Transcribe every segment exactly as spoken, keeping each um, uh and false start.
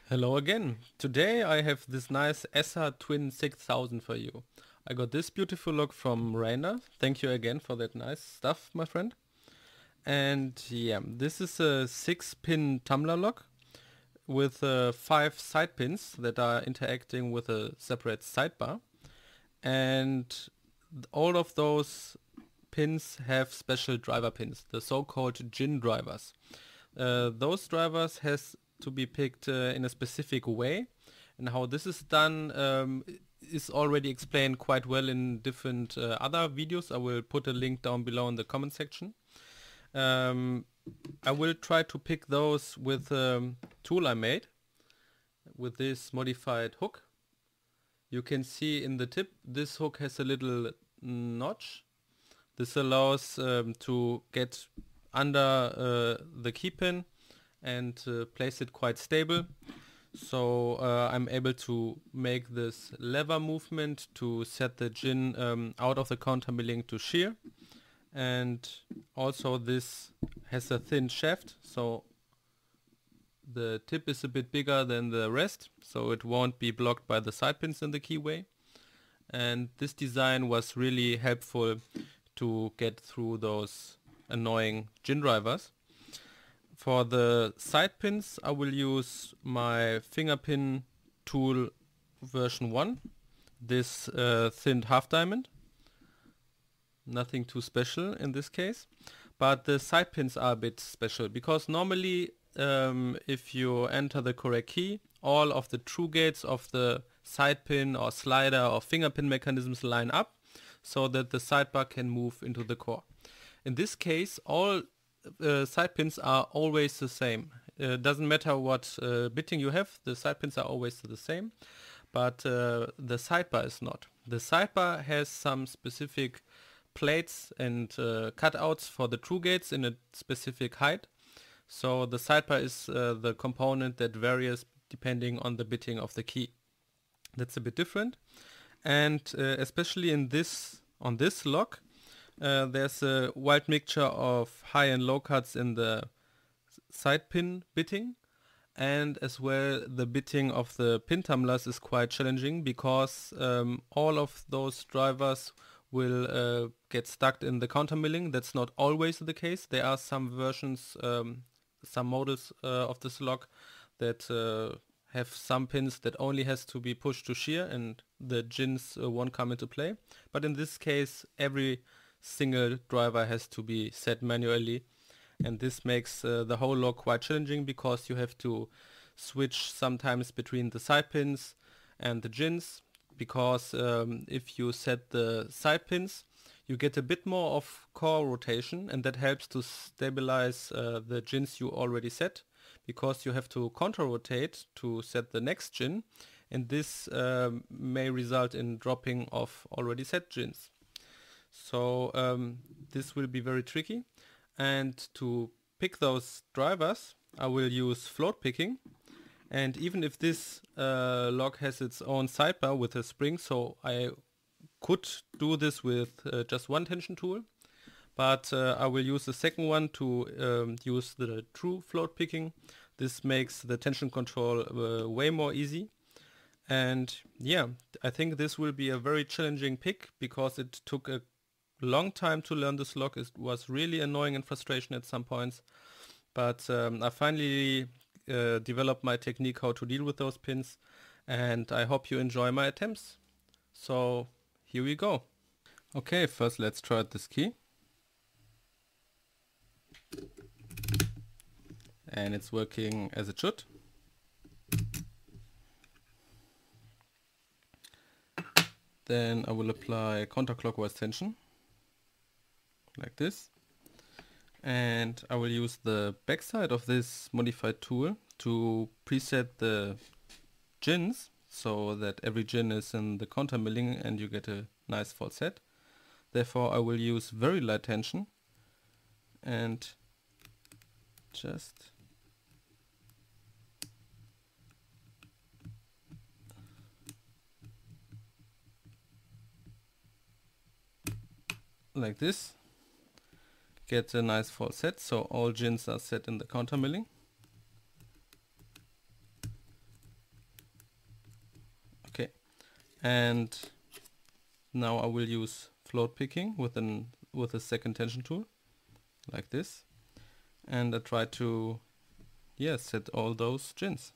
Hello again. Today I have this nice S R Twin six thousand for you. I got this beautiful lock from Rainer. Thank you again for that nice stuff, my friend. And yeah, this is a six pin tumbler lock with uh, five side pins that are interacting with a separate sidebar. And all of those pins have special driver pins, the so-called G I N drivers. Uh, those drivers has to be picked uh, in a specific way, and how this is done um, is already explained quite well in different uh, other videos. I will put a link down below in the comment section. Um, I will try to pick those with a um, tool I made with this modified hook. You can see in the tip this hook has a little notch. This allows um, to get under uh, the key pin and uh, place it quite stable. So uh, I'm able to make this lever movement to set the G I N um, out of the countermilling to shear. And also this has a thin shaft, so the tip is a bit bigger than the rest, so it won't be blocked by the side pins in the keyway. And this design was really helpful to get through those annoying G I N drivers. For the side pins I will use my finger pin tool version one, this uh, thinned half diamond. Nothing too special in this case, but the side pins are a bit special because normally um, if you enter the correct key, all of the true gates of the side pin or slider or finger pin mechanisms line up so that the sidebar can move into the core. In this case, all uh, side pins are always the same. It uh, doesn't matter what uh, bitting you have, the side pins are always the same, but uh, the sidebar is not. The sidebar has some specific plates and uh, cutouts for the true gates in a specific height. So the sidebar is uh, the component that varies depending on the bitting of the key. That's a bit different. And uh, especially in this on this lock, uh, there's a wild mixture of high and low cuts in the side pin bitting. And as well the bitting of the pin tumblers is quite challenging because um, all of those drivers will uh, get stuck in the countermilling. That's not always the case. There are some versions, um, some models uh, of this lock that uh, have some pins that only has to be pushed to shear and the G I Ns uh, won't come into play. But in this case every single driver has to be set manually, and this makes uh, the whole lock quite challenging because you have to switch sometimes between the side pins and the G I Ns. Because um, if you set the side pins, you get a bit more of core rotation, and that helps to stabilize uh, the G I Ns you already set, because you have to counter rotate to set the next G I N, and this um, may result in dropping of already set G I Ns. So um, this will be very tricky, and to pick those drivers I will use float picking. And even if this uh, lock has its own sidebar with a spring, so I could do this with uh, just one tension tool, but uh, I will use the second one to um, use the true float picking. This makes the tension control uh, way more easy. And yeah, I think this will be a very challenging pick because it took a long time to learn this lock. It was really annoying and frustration at some points, but um, I finally Uh, develop my technique how to deal with those pins, and I hope you enjoy my attempts. So here we go. Okay, first let's try out this key. And it's working as it should. Then I will apply counterclockwise tension, like this. And I will use the backside of this modified tool to preset the G I Ns so that every G I N is in the countermilling and you get a nice falset. Therefore I will use very light tension and just like this. Get a nice falset, so all G I Ns are set in the countermilling. And now I will use float picking with an with a second tension tool, like this, and I try to yeah set all those gins.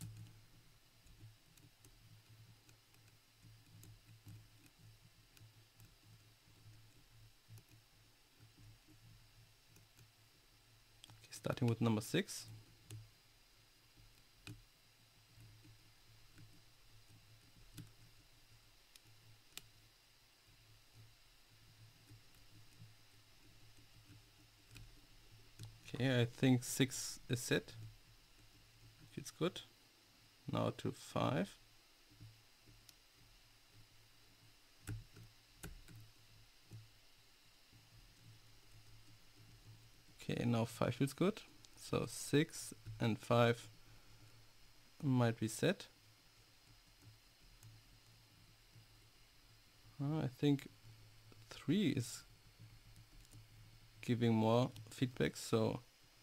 Okay, starting with number six. Okay, I think six is set. Feels good. Now to five. Okay, now five feels good. So six and five might be set. Uh, I think three is giving more feedback, so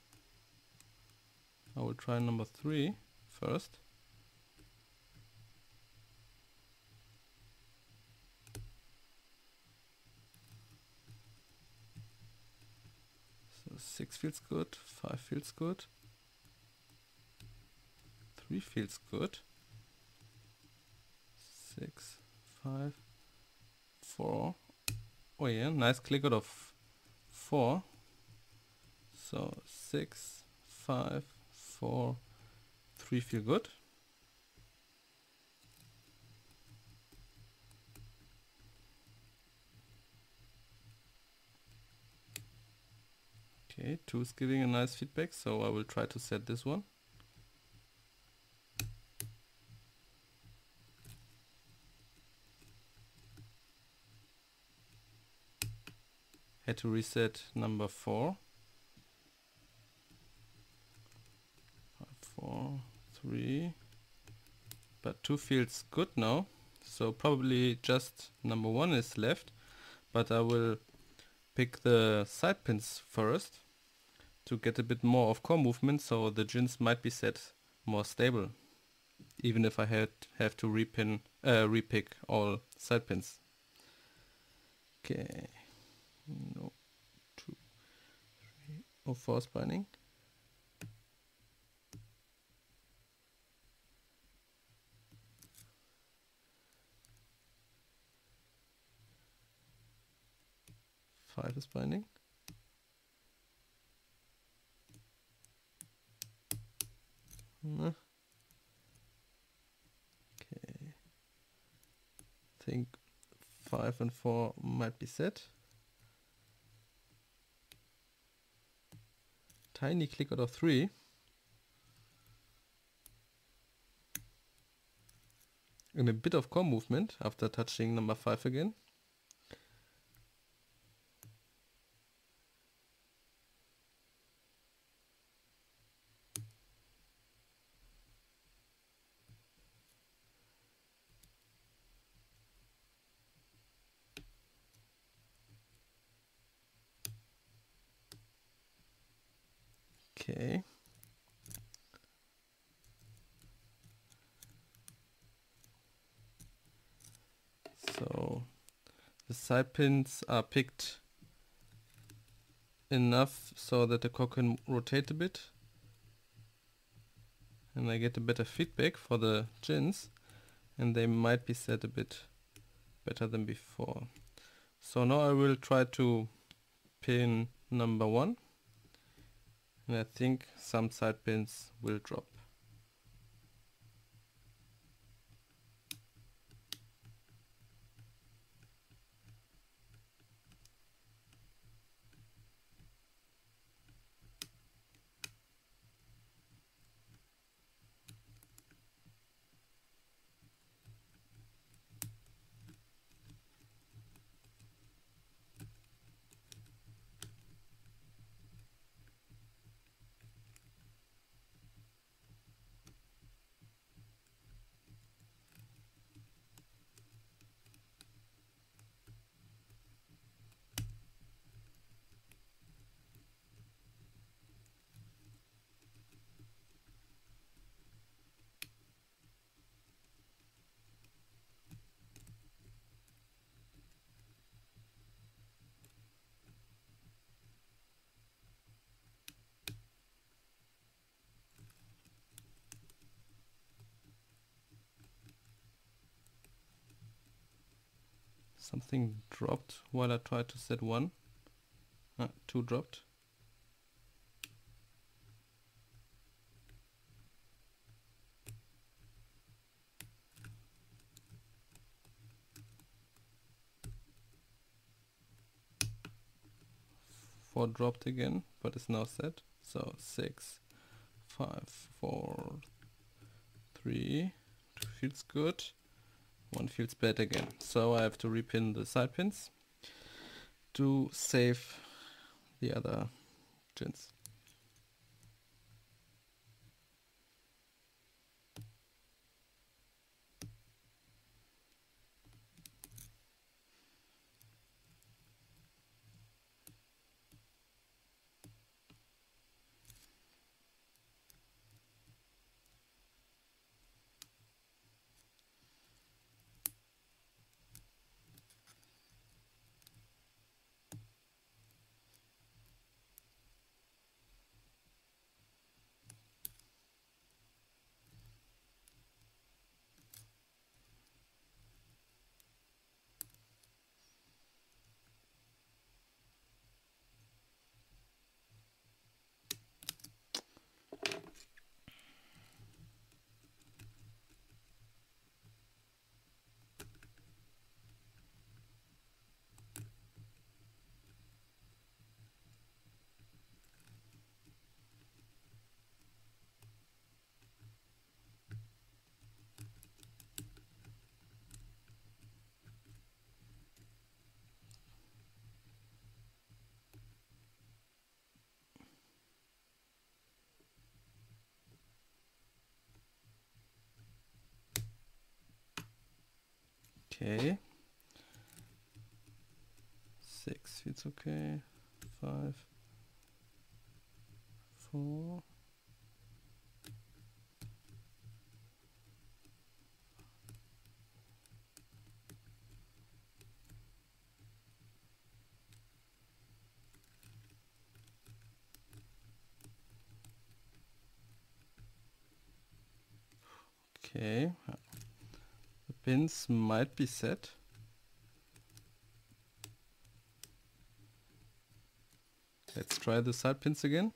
I will try number three first. So six feels good, five feels good, three feels good, six, five, four. Oh yeah, nice click out of four. So six, five, four, three feel good. Okay, two is giving a nice feedback, so I will try to set this one. Had to reset number four. Five, four, three. But two feels good now. So probably just number one is left. But I will pick the side pins first to get a bit more of core movement, so the gins might be set more stable, even if I had have to repin, uh, repick all side pins. Okay, no, two, three, oh, four spinning. Five is binding. Okay. Think five and four might be set. Tiny click out of three. And a bit of core movement after touching number five again. Okay. So the side pins are picked enough so that the core can rotate a bit. And I get a better feedback for the gins. And they might be set a bit better than before. So now I will try to pin number one. And I think some side pins will drop. Something dropped while I tried to set one. Ah, two dropped. Four dropped again, but it's now set. So six, five, four, three. Two feels good. One feels bad again. So I have to repin the side pins to save the other gins. Okay. Six feels okay. Five. Four. Okay. The pins might be set. Let's try the side pins again.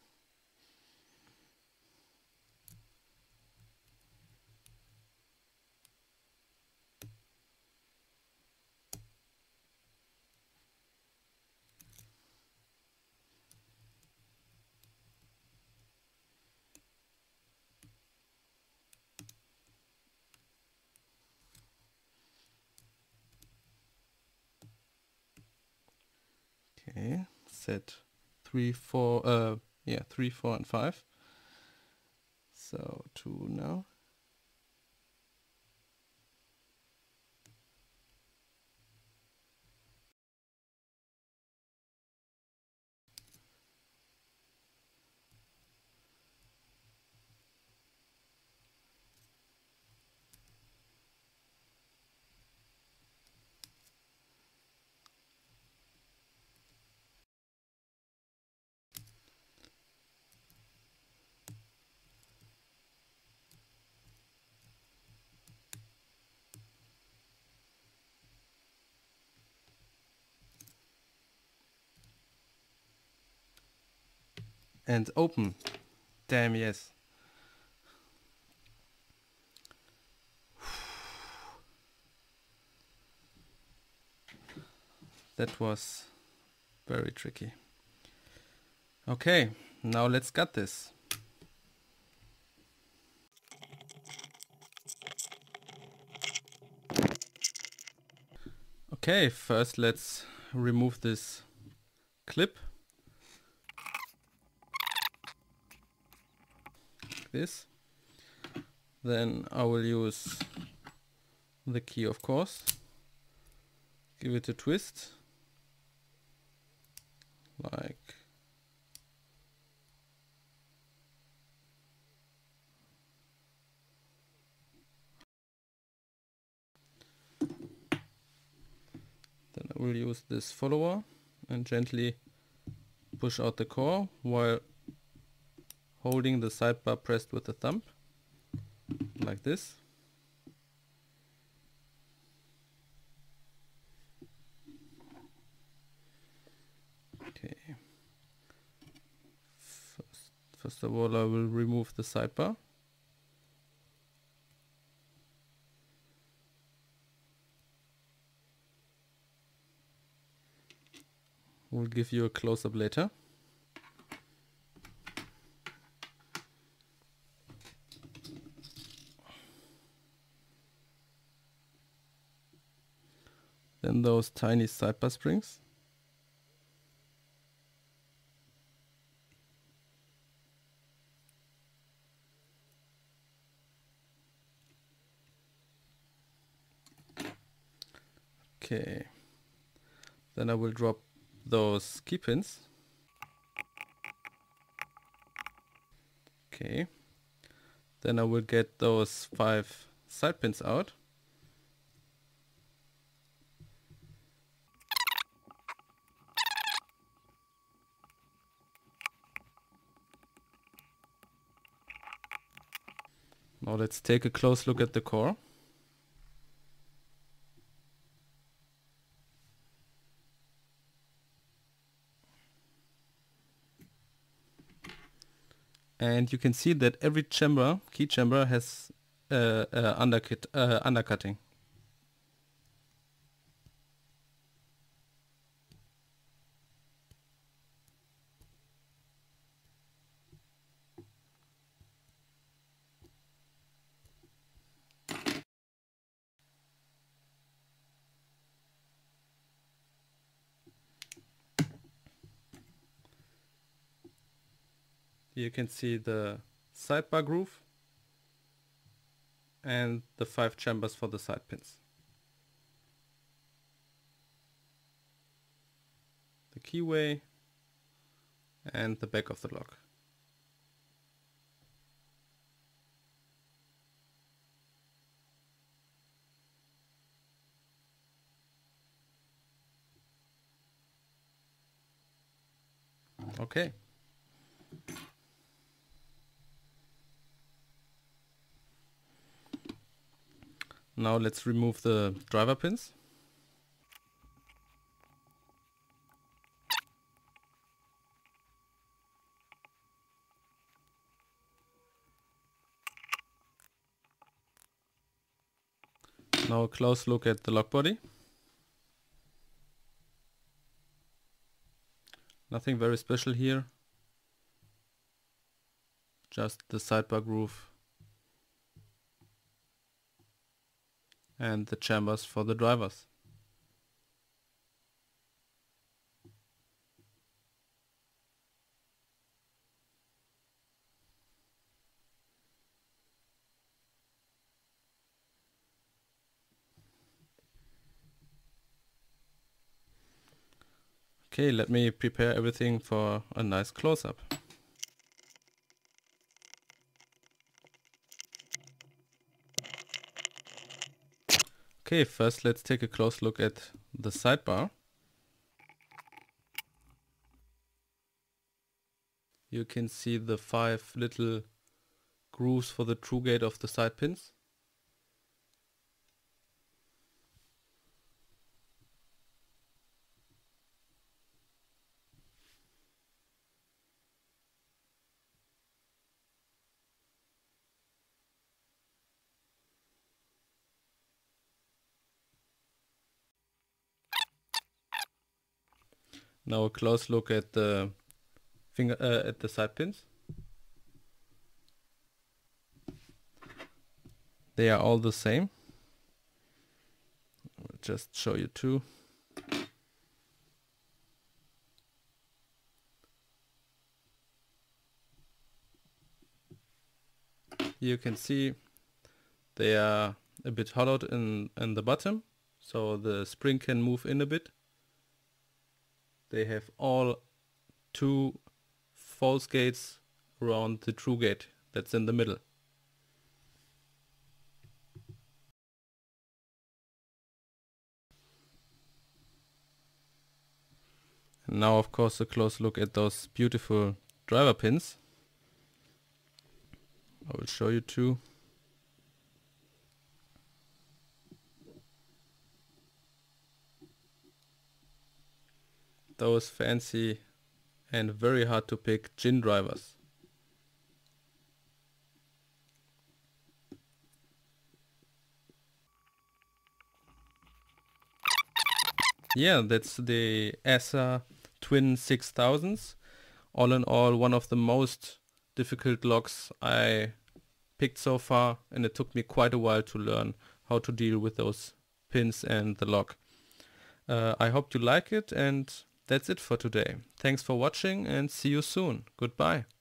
Okay, set three, four, uh, yeah, three, four, and five. So two now. And open. Damn, yes. That was very tricky. Okay, now let's gut this. Okay, first let's remove this clip. This. Then I will use the key, of course. Give it a twist. Like then I will use this follower and gently push out the core while holding the sidebar pressed with the thumb, like this. First of all, I will remove the sidebar. We'll give you a close-up later. Then those tiny sidebar springs. Okay. Then I will drop those key pins. Okay. Then I will get those five side pins out. Now let's take a close look at the core. And you can see that every chamber, key chamber, has uh, uh, undercut, uh, undercutting. You can see the sidebar groove and the five chambers for the side pins. The keyway and the back of the lock. Okay. Now let's remove the driver pins. Now a close look at the lock body. Nothing very special here. Just the sidebar groove and the chambers for the drivers. Okay, let me prepare everything for a nice close-up. Okay, first let's take a close look at the sidebar. You can see the five little grooves for the true gate of the side pins. Now a close look at the finger uh, at the side pins. They are all the same. I'll just show you two. You can see they are a bit hollowed in, in the bottom, so the spring can move in a bit. They have all two false gates around the true gate that's in the middle. And now of course a close look at those beautiful driver pins. I will show you two. Those fancy and very hard to pick Jin drivers. yeah, that's the Esa Twin six thousands. All in all, one of the most difficult locks I picked so far, and it took me quite a while to learn how to deal with those pins and the lock. Uh, I hope you like it, and that's it for today. Thanks for watching and see you soon. Goodbye.